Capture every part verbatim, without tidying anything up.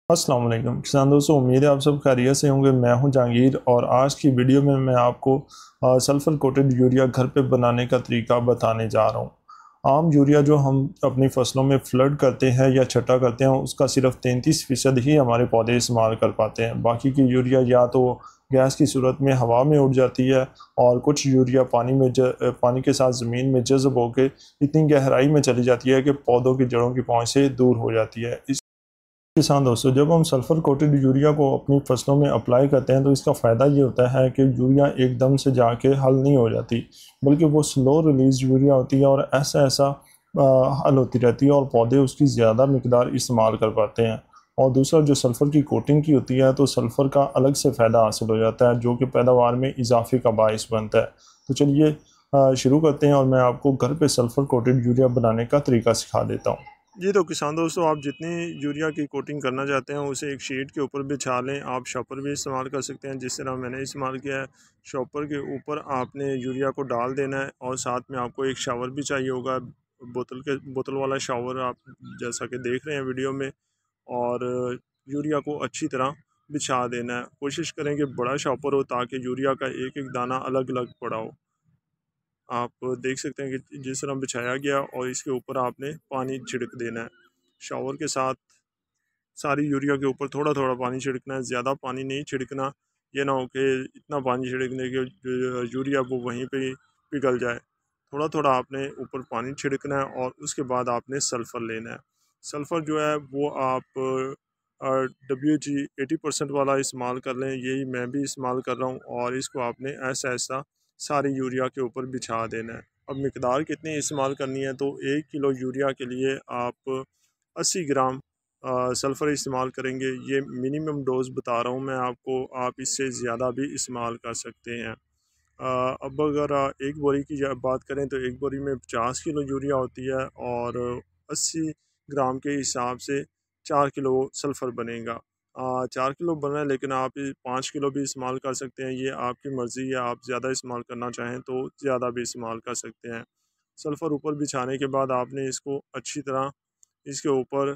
अस्सलाम वालेकुम किसान दोस्तों, उम्मीद है आप सब खैरियत से होंगे। मैं हूं जहांगीर और आज की वीडियो में मैं आपको सल्फर कोटेड यूरिया घर पे बनाने का तरीका बताने जा रहा हूं। आम यूरिया जो हम अपनी फसलों में फ्लड करते हैं या छटा करते हैं, उसका सिर्फ तैंतीस फ़ीसद ही हमारे पौधे इस्तेमाल कर पाते हैं। बाकी की यूरिया या तो गैस की सूरत में हवा में उड़ जाती है और कुछ यूरिया पानी में ज, पानी के साथ ज़मीन में जज़ब होकर इतनी गहराई में चली जाती है कि पौधों की जड़ों की पहुँच से दूर हो जाती है। इस किसान दोस्तों, जब हम सल्फ़र कोटेड यूरिया को अपनी फसलों में अप्लाई करते हैं तो इसका फ़ायदा ये होता है कि यूरिया एकदम से जाके हल नहीं हो जाती, बल्कि वो स्लो रिलीज़ यूरिया होती है और ऐसा ऐसा हल होती रहती है और पौधे उसकी ज़्यादा मिकदार इस्तेमाल कर पाते हैं। और दूसरा, जो सल्फ़र की कोटिंग की होती है तो सल्फ़र का अलग से फ़ायदा हासिल हो जाता है, जो कि पैदावार में इजाफे का बाइस बनता है। तो चलिए शुरू करते हैं और मैं आपको घर पर सल्फ़र कोटेड यूरिया बनाने का तरीका सिखा देता हूँ। जी तो किसान दोस्तों, आप जितनी यूरिया की कोटिंग करना चाहते हैं उसे एक शीट के ऊपर बिछा लें। आप शॉपर भी इस्तेमाल कर सकते हैं, जिस तरह मैंने इस्तेमाल किया है। शॉपर के ऊपर आपने यूरिया को डाल देना है और साथ में आपको एक शावर भी चाहिए होगा, बोतल के बोतल वाला शावर, आप जैसा कि देख रहे हैं वीडियो में। और यूरिया को अच्छी तरह बिछा देना है। कोशिश करें कि बड़ा शॉपर हो ताकि यूरिया का एक एक दाना अलग अलग पड़ा हो। आप देख सकते हैं कि जिस तरह बिछाया गया और इसके ऊपर आपने पानी छिड़क देना है। शावर के साथ सारी यूरिया के ऊपर थोड़ा थोड़ा पानी छिड़कना है, ज़्यादा पानी नहीं छिड़कना। ये ना हो कि इतना पानी छिड़कने के यूरिया वो वहीं पे पिघल जाए। थोड़ा थोड़ा आपने ऊपर पानी छिड़कना है और उसके बाद आपने सल्फ़र लेना है। सल्फ़र जो है वो आप डब्ल्यू जी एटी परसेंट वाला इस्तेमाल कर लें, यही मैं भी इस्तेमाल कर रहा हूँ। और इसको आपने ऐसा ऐसा सारी यूरिया के ऊपर बिछा देना है। अब मिकदार कितनी इस्तेमाल करनी है, तो एक किलो यूरिया के लिए आप अस्सी ग्राम सल्फ़र इस्तेमाल करेंगे। ये मिनिमम डोज़ बता रहा हूँ मैं आपको, आप इससे ज़्यादा भी इस्तेमाल कर सकते हैं। आ, अब अगर एक बोरी की बात करें तो एक बोरी में पचास किलो यूरिया होती है और अस्सी ग्राम के हिसाब से चार किलो सल्फ़र बनेगा। आ, चार किलो बना है, लेकिन आप पाँच किलो भी इस्तेमाल कर सकते हैं, ये आपकी मर्ज़ी है। आप ज़्यादा इस्तेमाल करना चाहें तो ज़्यादा भी इस्तेमाल कर सकते हैं। सल्फ़र ऊपर बिछाने के बाद आपने इसको अच्छी तरह इसके ऊपर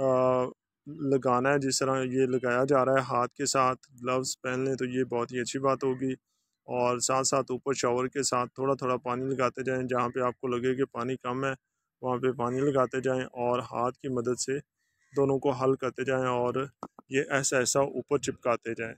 लगाना है, जिस तरह ये लगाया जा रहा है हाथ के साथ। ग्लव्स पहन लें तो ये बहुत ही अच्छी बात होगी। और साथ साथ ऊपर शावर के साथ थोड़ा थोड़ा पानी लगाते जाएं, जहाँ पे आपको लगे कि पानी कम है वहाँ पे पानी लगाते जाएं और हाथ की मदद से दोनों को हल करते जाएं और ये ऐसा ऐसा ऊपर चिपकाते जाएं।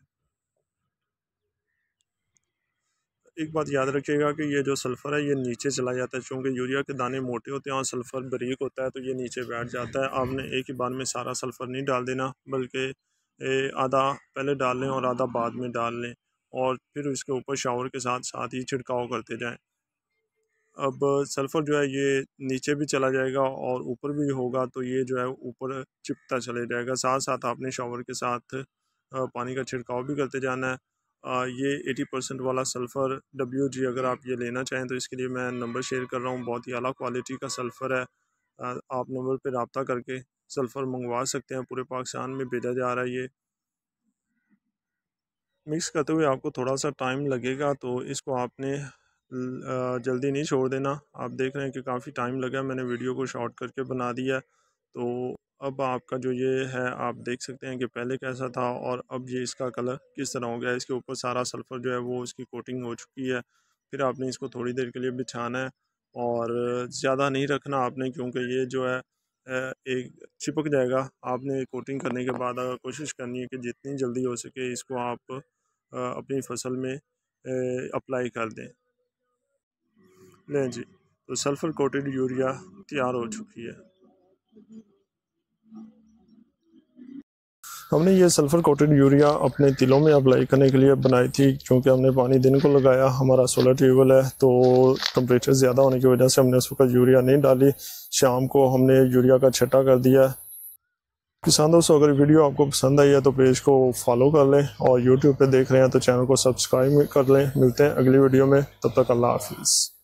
एक बात याद रखिएगा कि ये जो सल्फ़र है ये नीचे चला जाता है, क्योंकि यूरिया के दाने मोटे होते हैं और सल्फ़र बारीक होता है, तो ये नीचे बैठ जाता है। आपने एक ही बार में सारा सल्फ़र नहीं डाल देना, बल्कि आधा पहले डाल लें और आधा बाद में डाल लें और फिर इसके ऊपर शावर के साथ साथ ही छिड़काव करते जाएं। अब सल्फ़र जो है ये नीचे भी चला जाएगा और ऊपर भी होगा, तो ये जो है ऊपर चिपता चले जाएगा। साथ साथ आपने शावर के साथ पानी का छिड़काव भी करते जाना है। आ, ये अस्सी परसेंट वाला सल्फ़र डब्ल्यू जी अगर आप ये लेना चाहें तो इसके लिए मैं नंबर शेयर कर रहा हूँ। बहुत ही आला क्वालिटी का सल्फ़र है। आ, आप नंबर पे रब्ता करके सल्फ़र मंगवा सकते हैं। पूरे पाकिस्तान में भेजा जा रहा है। ये मिक्स करते हुए आपको थोड़ा सा टाइम लगेगा, तो इसको आपने जल्दी नहीं छोड़ देना। आप देख रहे हैं कि काफ़ी टाइम लगा, मैंने वीडियो को शॉर्ट करके बना दिया। तो अब आपका जो ये है आप देख सकते हैं कि पहले कैसा था और अब ये इसका कलर किस तरह हो गया। इसके ऊपर सारा सल्फ़र जो है वो उसकी कोटिंग हो चुकी है। फिर आपने इसको थोड़ी देर के लिए बिछाना है और ज़्यादा नहीं रखना आपने, क्योंकि ये जो है एक चिपक जाएगा। आपने कोटिंग करने के बाद अगर कोशिश करनी है कि जितनी जल्दी हो सके इसको आप अपनी फसल में अप्लाई कर दें। लें जी, तो सल्फ़र कोटेड यूरिया तैयार हो चुकी है। हमने ये सल्फ़र कोटेड यूरिया अपने तिलों में अप्लाई करने के लिए बनाई थी, क्योंकि हमने पानी दिन को लगाया, हमारा सोलर ट्यूबवेल है, तो टेम्परेचर ज़्यादा होने की वजह से हमने उस वक्त यूरिया नहीं डाली। शाम को हमने यूरिया का छटा कर दिया। किसान दोस्तों, अगर वीडियो आपको पसंद आई है तो पेज को फॉलो कर लें और यूट्यूब पे देख रहे हैं तो चैनल को सब्सक्राइब कर लें। मिलते हैं अगली वीडियो में, तब तक अल्लाह हाफिज़।